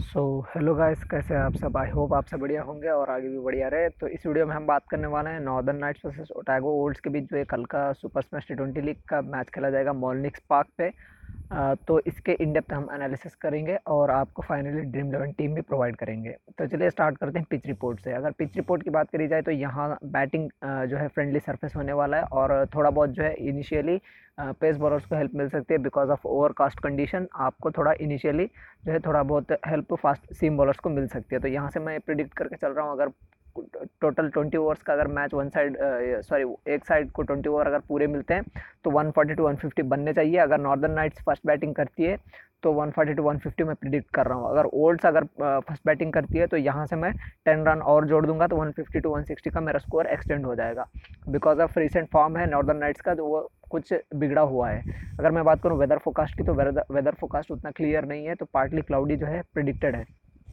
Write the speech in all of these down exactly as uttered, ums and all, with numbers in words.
So hello guys, कैसे हैं आप सब। आई होप आप सब बढ़िया होंगे और आगे भी बढ़िया रहे। तो इस वीडियो में हम बात करने वाले हैं Northern Knights versus Otago Volts के बीच जो एक कल का super smash T twenty league का मैच खेला जाएगा मोलनिक्स पार्क पे। अ, तो इसके इन डेप्थ हम एनालिसिस करेंगे और आपको फाइनली ड्रीम इलेवन टीम भी प्रोवाइड करेंगे। तो चलिए स्टार्ट करते हैं पिच रिपोर्ट से। अगर पिच रिपोर्ट की बात करी जाए तो यहाँ बैटिंग जो है फ्रेंडली सरफेस होने वाला है और थोड़ा बहुत जो है इनिशियली पेस बॉलर्स को हेल्प मिल सकती है बिकॉज ऑफ ओवरकास्ट कंडीशन। आपको थोड़ा इनिशियली जो है थोड़ा बहुत हेल्प फास्ट सीम बॉलर्स को मिल सकती है। तो यहाँ से मैं प्रिडिक्ट करके चल रहा हूँ, अगर टोटल ट्वेंटी ओवर्स का अगर मैच वन साइड सॉरी एक साइड को ट्वेंटी ओवर अगर पूरे मिलते हैं तो one forty to one fifty बनने चाहिए। अगर नॉर्दर्न नाइट्स फर्स्ट बैटिंग करती है तो one forty to one fifty मैं प्रिडिक्ट कर रहा हूँ। अगर ओल्ड्स अगर फर्स्ट बैटिंग करती है तो यहाँ से मैं टेन रन और जोड़ दूंगा तो one fifty to one sixty का मेरा स्कोर एक्सटेंड हो जाएगा। बिकॉज ऑफ रिसेंट फॉर्म है नॉर्दर्न नाइट्स का, तो वो कुछ बिगड़ा हुआ है। अगर मैं बात करूँ वेदर फोकास्ट की तो वेदर फोकास्ट उतना क्लियर नहीं है, तो पार्टली क्लाउडी जो है प्रिडिक्टेड है।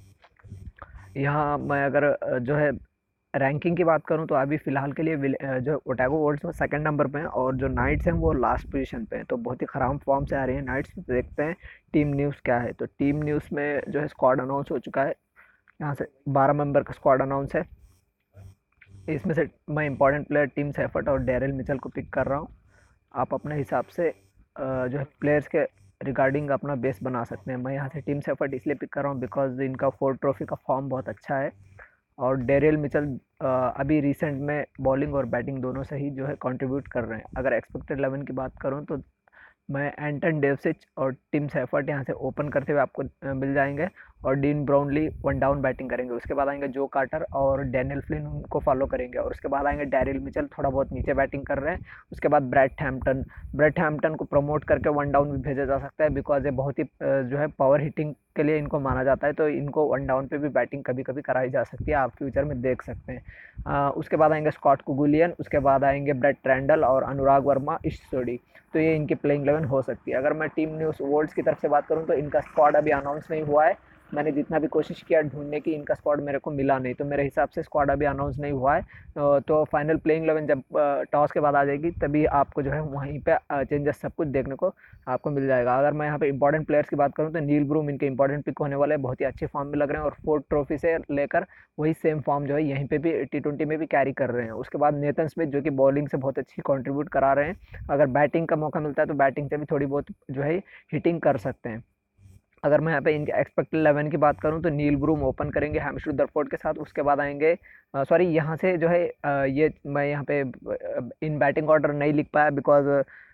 यहाँ मैं अगर जो है रैंकिंग की बात करूँ तो अभी फिलहाल के लिए जो ओटागो वोल्ट्स में सेकंड नंबर पे हैं और जो नाइट्स हैं वो लास्ट पोजीशन पे हैं। तो बहुत ही ख़राब फॉर्म से आ रही है नाइट्स। देखते हैं टीम न्यूज़ क्या है। तो टीम न्यूज़ में जो है स्क्वाड अनाउंस हो चुका है। यहाँ से बारह मेंबर का स्क्वाड अनाउंस है। इसमें से मैं इंपॉर्टेंट प्लेयर टीम सेफर्ट और डेरिल मिचेल को पिक कर रहा हूँ। आप अपने हिसाब से जो है प्लेयर्स के रिगार्डिंग अपना बेस बना सकते हैं। मैं यहाँ से टीम सेफर्ट इसलिए पिक कर रहा हूँ बिकॉज इनका फोर्ड ट्रॉफी का फॉर्म बहुत अच्छा है और डेरियल मिचेल अभी रिसेंट में बॉलिंग और बैटिंग दोनों से ही जो है कंट्रीब्यूट कर रहे हैं। अगर एक्सपेक्टेड इलेवन की बात करूँ तो मैं एंटन डेवसिच और टिम सेफर्ट यहाँ से ओपन करते हुए आपको मिल जाएंगे और Dean Brownlie one down batting करेंगे। उसके बाद आएंगे जो कार्टर और डैनियल फ्लिन उनको फॉलो करेंगे और उसके बाद आएंगे डैरिल मिचेल थोड़ा बहुत नीचे बैटिंग कर रहे हैं। उसके बाद ब्रैड हैम्पटन ब्रैड हैम्पटन को प्रमोट करके वन डाउन भी भेजा जा सकता है बिकॉज ये बहुत ही जो है पावर हिटिंग के लिए इनको माना जाता है। तो इनको वन डाउन पे भी बैटिंग कभी कभी कराई जा सकती है, आप फ्यूचर में देख सकते हैं। आ, उसके बाद आएंगे स्कॉट कुगुलियन, उसके बाद आएंगे ब्रेट ट्रेंडल और अनुराग वर्मा इश्सोडी। तो ये इनकी प्लेइंग इलेवन हो सकती है। अगर मैं टीम न्यूज़ वर्ल्ड्स की तरफ से बात करूँ तो इनका स्क्वाड अभी अनाउंस नहीं हुआ है। मैंने जितना भी कोशिश किया ढूंढने की, इनका स्क्वाड मेरे को मिला नहीं। तो मेरे हिसाब से स्क्वाड अभी अनाउंस नहीं हुआ है। तो फाइनल प्लेइंग इलेवन जब टॉस के बाद आ जाएगी तभी आपको जो है वहीं पे चेंजेस सब कुछ देखने को आपको मिल जाएगा। अगर मैं यहाँ पे इंपॉर्टेंट प्लेयर्स की बात करूँ तो नील ब्रूम इनके इंपॉर्टेंट पिक होने वाले हैं, बहुत ही अच्छे फॉर्म में लग रहे हैं और फोर्थ ट्रॉफी से लेकर वही सेम फॉर्म जो है यहीं पे भी टी ट्वेंटी में भी कैरी कर रहे हैं। उसके बाद नेथन स्मिथ जो कि बॉलिंग से बहुत अच्छी कंट्रीब्यूट करा रहे हैं। अगर बैटिंग का मौका मिलता है तो बैटिंग से भी थोड़ी बहुत जो है हिटिंग कर सकते हैं। अगर मैं यहाँ पे इनके एक्सपेक्टेड इलेवन की बात करूँ तो नील ब्रूम ओपन करेंगे हैमिश रुदरफोर्ड के साथ। उसके बाद आएंगे सॉरी यहाँ से जो है अ, ये मैं यहाँ पे इन बैटिंग ऑर्डर नहीं लिख पाया बिकॉज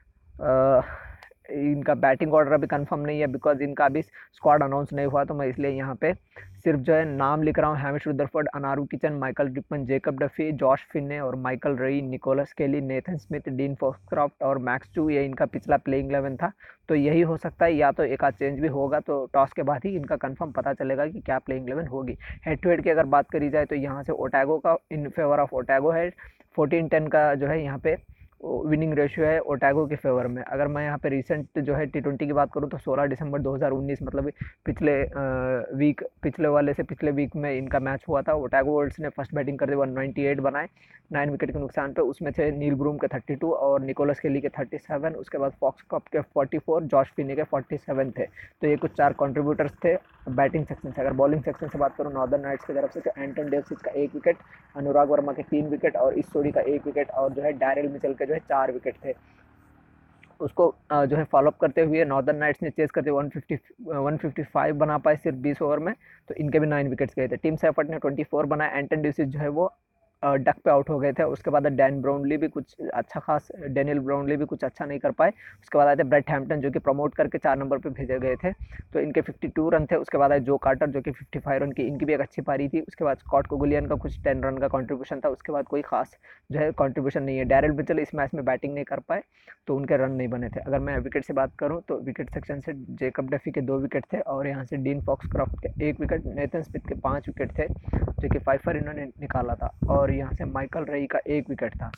इनका बैटिंग ऑर्डर अभी कंफर्म नहीं है बिकॉज इनका अभी स्क्वाड अनाउंस नहीं हुआ। तो मैं इसलिए यहाँ पे सिर्फ जो है नाम लिख रहा हूँ। Hamish Rutherford, Anaru Kitchen, Michael Rippon, Jacob Duffy, Josh Finnie और Michael Rae, Nicholas Kelly, Nathan Smith, Dean Foxcroft और मैक्स चू। ये इनका पिछला प्लेइंग इलेवन था। तो यही हो सकता है, या तो एक आध चेंज भी होगा। तो टॉस के बाद ही इनका कंफर्म पता चलेगा कि क्या प्लेइंग इलेवन होगी। हेड टू हेड की अगर बात करी जाए तो यहाँ से ओटागो का इन फेवर ऑफ ओटागो है। फोर्टीन टेन का जो है यहाँ पे विनिंग रेशियो है ओटागो के फेवर में। अगर मैं यहाँ पे रिसेंट जो है टी ट्वेंटी की बात करूँ तो सोलह दिसंबर दो हज़ार उन्नीस मतलब पिछले वीक पिछले वाले से पिछले वीक में इनका मैच हुआ था। ओटागो वर्ल्ड्स ने फर्स्ट बैटिंग करते वन नाइन्टी एट बनाए नाइन विकेट के नुकसान पे। उसमें थे नील ब्रूम के थर्टी टू और निकोलस केली के थर्टी सेवन। उसके बाद फॉक्स कप के फोर्टी फोर, जॉश फिनी के फोर्टी सेवन थे। तो ये कुछ चार कंट्रीब्यूटर्स थे बैटिंग सेक्शन से। अगर बॉलिंग सेक्शन से बात करूँ नॉर्दर्न नाइट्स की तरफ से तो एंटन डेवसिच का एक विकेट, अनुराग वर्मा के तीन विकेट और इस्सोडी का एक विकेट और जो है डैरिल मिचेल के जो है चार विकेट थे। उसको जो है फॉलोअप करते हुए नॉर्दर्न नाइट्स ने चेस करते one fifty one fifty five बना पाए सिर्फ बीस ओवर में। तो इनके भी नाइन विकेट्स गए थे। टीम सेफर्ट ने ट्वेंटी फोर बनाया। एंटन ड्यूसिस जो है वो डक पे आउट हो गए थे। उसके बाद डैन ब्राउनली भी कुछ अच्छा खास डेनियल ब्राउनली भी कुछ अच्छा नहीं कर पाए। उसके बाद आए थे ब्रेट हैम्पटन जो कि प्रमोट करके चार नंबर पे भेजे गए थे। तो इनके फिफ्टी टू रन थे। उसके बाद आए जो कार्टर जो कि फिफ्टी फाइव रन की, इनकी भी एक अच्छी पारी थी। उसके बाद स्कॉट कोगुलियन का कुछ टेन रन का कॉन्ट्रीब्यूशन था। उसके बाद कोई खास जो है कॉन्ट्रीब्यूशन नहीं है। डैरिल मिचेल इस मैच में बैटिंग नहीं कर पाए तो उनके रन नहीं बने थे। अगर मैं विकेट से बात करूँ तो विकेट सेक्शन से जेकब डफी के दो विकेट थे और यहाँ से डीन फॉक्सक्रॉफ्ट के एक विकेट, नेथन स्मिथ के पाँच विकेट थे जो कि फाइफर इन्होंने निकाला था और यहाँ से माइकल रई का एक विकेट था।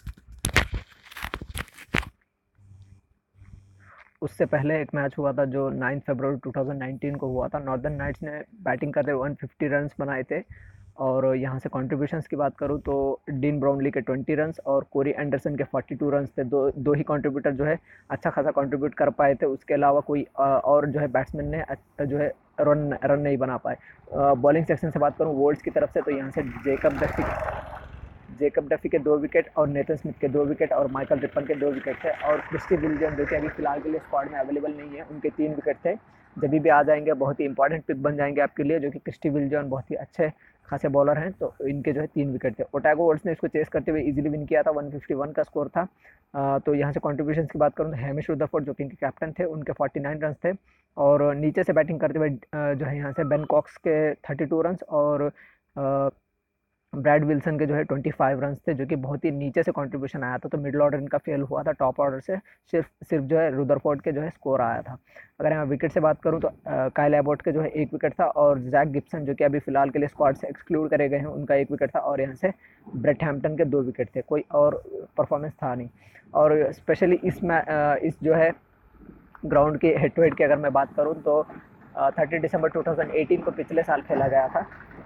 उससे पहले एक मैच हुआ था जो नाइन फरवरी टू थाउजेंड नाइनटीन को हुआ था। नॉर्दर्न नाइट्स ने बैटिंग करते हुए वन फिफ्टी रन्स बनाए थे और यहाँ से कंट्रीब्यूशंस की बात करूँ तो डीन ब्राउनली के ट्वेंटी रन्स और कोरी एंडरसन के फोर्टी टू रन्स थे। दो दो ही कंट्रीब्यूटर जो है अच्छा खासा कंट्रीब्यूट कर पाए थे, उसके अलावा कोई और जो है बैट्समैन ने जो है रन रन नहीं बना पाए। बॉलिंग सेक्शन से बात करूँ वोल्ड्स की तरफ से तो यहाँ से जेकब डफी जेकब डफी के दो विकेट और नेथन स्मिथ के दो विकेट और माइकल रिपन के दो विकेट थे, और क्रिस्टी विलियम जो कि अभी फिलहाल के लिए स्क्वाड में अवेलेबल नहीं है, उनके तीन विकेट थे। जब भी आ जाएंगे बहुत ही इंपॉर्टेंट पिक बन जाएंगे आपके लिए, जो कि क्रिस्टी विलियम बहुत ही अच्छे खासे बॉलर हैं, तो इनके जो है तीन विकेट थे। ओटैगो वुड्स ने इसको चेस करते हुए इजीली विन किया था, वन फिफ्टी वन का स्कोर था। आ, तो यहाँ से कॉन्ट्रीब्यूशन की बात करूँ तो हैमिश रुदरफोर्ड जो कि इनके कैप्टन थे, उनके फोर्टी नाइन रन थे, और नीचे से बैटिंग करते हुए जो है यहाँ से बेन कॉक्स के थर्टी टू रन और ब्रैड विल्सन के जो है ट्वेंटी फाइव रन थे, जो कि बहुत ही नीचे से कंट्रीब्यूशन आया था। तो मिडिल ऑर्डर इनका फेल हुआ था, टॉप ऑर्डर से सिर्फ सिर्फ जो है रुदरफोर्ड के जो है स्कोर आया था। अगर मैं विकेट से बात करूं तो काइल एबॉट के जो है एक विकेट था, और जैक गिब्सन जो कि अभी फिलहाल के लिए स्क्वाड से एक्सक्लूड करे गए हैं, उनका एक विकेट था, और यहाँ से ब्रेट हैम्पटन के दो विकेट थे, कोई और परफॉर्मेंस था नहीं। और स्पेशली इस मै इस जो है ग्राउंड के हेड टू हेड की अगर मैं बात करूँ तो थर्टी दिसंबर टू थाउजेंड एटीन को पिछले साल खेला गया था।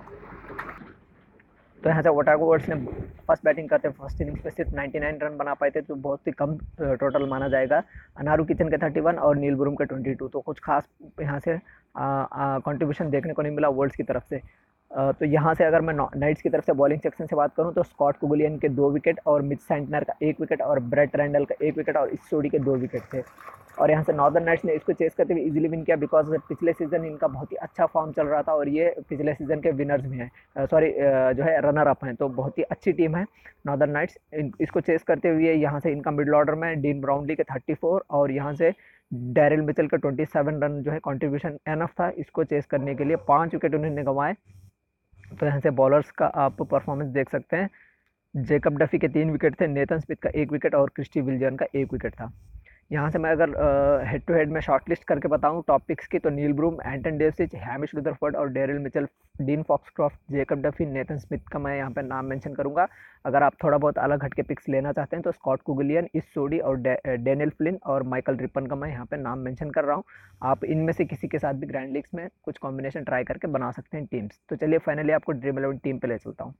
तो यहाँ से ओटागो वुड्स ने फर्स्ट बैटिंग करते फर्स्ट इनिंग्स पे सिर्फ निन्यानवे रन बना पाए थे, तो बहुत ही कम टोटल माना जाएगा। अनारू किचन के थर्टी वन और नील ब्रूम के ट्वेंटी टू, तो कुछ खास यहाँ से कंट्रीब्यूशन देखने को नहीं मिला वुड्स की तरफ से। आ, तो यहाँ से अगर मैं नाइट्स की तरफ से बॉलिंग सेक्शन से बात करूँ तो स्कॉट कुगलियन के दो विकेट और मिच सेंटनर का एक विकेट और ब्रेट रैंडल का एक विकेट और इस्सोडी के दो विकेट थे। और यहाँ से नॉर्दर्न नाइट्स ने इसको चेस करते हुए इजीली विन किया, बिकॉज पिछले सीजन इनका बहुत ही अच्छा फॉर्म चल रहा था, और ये पिछले सीजन के विनर्स भी हैं, सॉरी जो है रनर अप हैं, तो बहुत ही अच्छी टीम है नॉर्दर्न नाइट्स। इसको चेस करते हुए यहाँ से इनका मिडिल ऑर्डर में डीन ब्राउनली के थर्टी फोर और यहाँ से डैरिल मिचेल का ट्वेंटी सेवन रन जो है कंट्रीब्यूशन एनफ था इसको चेस करने के लिए। पाँच विकेट उन्होंने गंवाए। तो यहाँ से बॉलर्स का आप परफॉर्मेंस देख सकते हैं, जेकब डफी के तीन विकेट थे, नेथन स्मिथ का एक विकेट और क्रिस्टी विलियम का एक विकेट था। यहाँ से मैं अगर हेड टू हेड में शॉर्टलिस्ट करके बताऊँ टॉप पिक्स की, तो Neil Broom, Anton Devcich, Hamish Rutherford और Daryl Mitchell, Dean Foxcroft, Jacob Duffy, Nathan Smith का मैं यहाँ पे नाम मेंशन करूँगा। अगर आप थोड़ा बहुत अलग हट के पिक्स लेना चाहते हैं तो स्कॉट कुगलियन, इस्सोडी और डेनियल फ्लिन और माइकल रिपन का मैं यहाँ पे नाम मेंशन कर रहा हूँ। आप इनमें से किसी के साथ भी ग्रैंड लीग्स में कुछ कॉम्बिनेशन ट्राई करके बना सकते हैं टीम्स। तो चलिए फाइनली आपको ड्रीम इलेवन टीम पे ले चलता हूँ।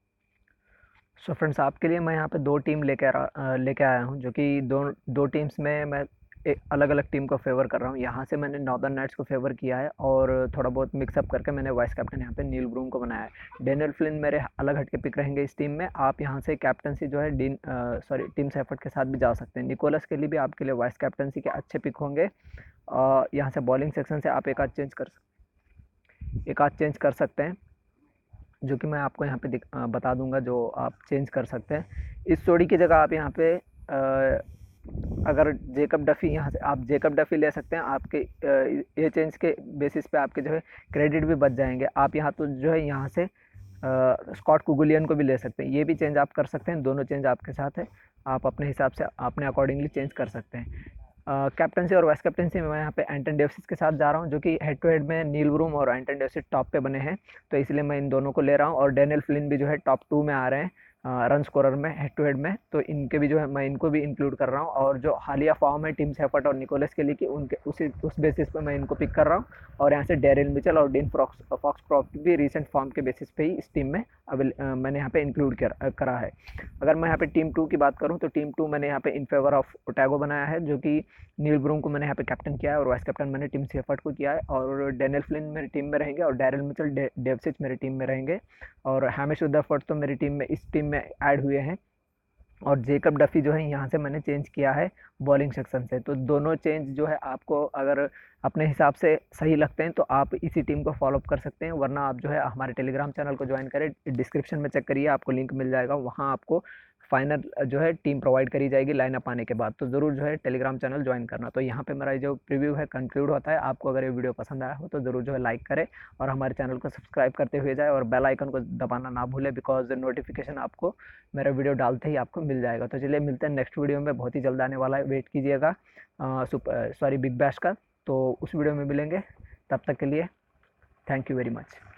सो so फ्रेंड्स, आपके लिए मैं यहाँ पे दो टीम लेके लेके आया हूँ, जो कि दो दो टीम्स में मैं एक अलग अलग टीम को फेवर कर रहा हूँ। यहाँ से मैंने नॉर्दर्न नाइट्स को फेवर किया है, और थोड़ा बहुत मिक्सअप करके मैंने वाइस कैप्टन यहाँ पे नील ब्रूम को बनाया है। डेनियल फ्लिन मेरे अलग हट के पिक रहेंगे इस टीम में। आप यहाँ से कैप्टनसी जो है डीन सॉरी टीम सेफर्ट के साथ भी जा सकते हैं। निकोलस के लिए भी आपके लिए वाइस कैप्टनसी के अच्छे पिक होंगे। यहाँ से बॉलिंग सेक्शन से आप एक आध चेंज कर एक आध चेंज कर सकते हैं, जो कि मैं आपको यहाँ पे बता दूंगा जो आप चेंज कर सकते हैं। इस जोड़ी की जगह आप यहाँ पे आ, अगर जेकब डफी यहाँ से आप जेकब डफी ले सकते हैं। आपके ये चेंज के बेसिस पे आपके जो है क्रेडिट भी बच जाएंगे। आप यहाँ तो जो है यहाँ से स्कॉट कुगलियन को भी ले सकते हैं, ये भी चेंज आप कर सकते हैं। दोनों चेंज आपके साथ है, आप अपने हिसाब से अपने अकॉर्डिंगली चेंज कर सकते हैं। कैप्टनसी uh, और वाइस कैप्टनसी में मैं यहाँ पे एंटन डेवसिच के साथ जा रहा हूँ, जो कि हेड टू हेड में नील ब्रूम और एंटन डेवसिच टॉप पे बने हैं, तो इसलिए मैं इन दोनों को ले रहा हूँ। और डेनियल फ्लिन भी जो है टॉप टू में आ रहे हैं रन स्कोरर में हेड टू हेड में, तो इनके भी जो है मैं इनको भी इंक्लूड कर रहा हूँ। और जो हालिया फॉर्म है टीम सेफर्ट और निकोलस के लिए कि उनके उसी उस बेसिस पे मैं इनको पिक कर रहा हूँ। और यहाँ से डेरिल मिचेल और डीन फॉक्सक्रॉफ्ट भी रिसेंट फॉर्म के बेसिस पे ही इस टीम में अवेल मैंने यहाँ पे इंक्लूड कर, करा है। अगर मैं यहाँ पे टीम टू की बात करूँ तो टीम टू मैंने यहाँ पे इन फेवर ऑफ ओटैगो बनाया है, जो कि नील ब्रूम को मैंने यहाँ पे कैप्टन किया है और वाइस कैप्टन मैंने टीम सेफर्ट को किया है। और डेनियल फ्लिन मेरी टीम में रहेंगे और डेरिल मिचेल डे, डेवसिच मेरी टीम में रहेंगे। और हैमिश रुदरफोर्ड तो मेरी टीम में इस टीम में ऐड हुए हैं। और जेकब डफी जो है यहाँ से मैंने चेंज किया है बॉलिंग सेक्शन से। तो दोनों चेंज जो है आपको अगर अपने हिसाब से सही लगते हैं तो आप इसी टीम को फॉलोअप कर सकते हैं, वरना आप जो है हमारे टेलीग्राम चैनल को ज्वाइन करें। डिस्क्रिप्शन में चेक करिए, आपको लिंक मिल जाएगा, वहाँ आपको फाइनल जो है टीम प्रोवाइड करी जाएगी लाइन अप आने के बाद। तो ज़रूर जो है टेलीग्राम चैनल ज्वाइन करना। तो यहाँ पे मेरा जो प्रीव्यू है कंक्लूड होता है। आपको अगर ये वीडियो पसंद आया हो तो ज़रूर जो है लाइक करें और हमारे चैनल को सब्सक्राइब करते हुए जाए, और बेल आइकन को दबाना ना भूलें, बिकॉज नोटिफिकेशन आपको मेरा वीडियो डालते ही आपको मिल जाएगा। तो चलिए मिलते हैं नेक्स्ट वीडियो में, बहुत ही जल्द आने वाला है, वेट कीजिएगा सॉरी बिग बैश का। तो उस वीडियो में मिलेंगे, तब तक के लिए थैंक यू वेरी मच।